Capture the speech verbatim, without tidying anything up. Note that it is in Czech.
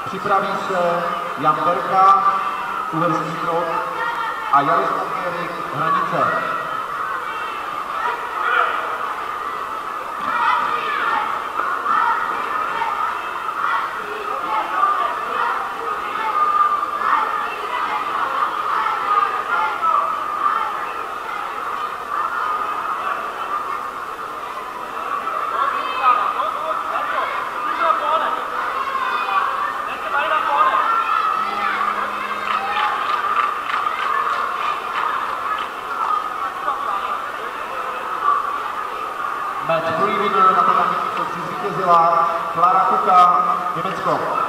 Připraví se Jan Berka, Uherský Brod a Jaroslav Měrik, Hranice. Match three winner na to, jak zvítězila Klára Kuka, Německo.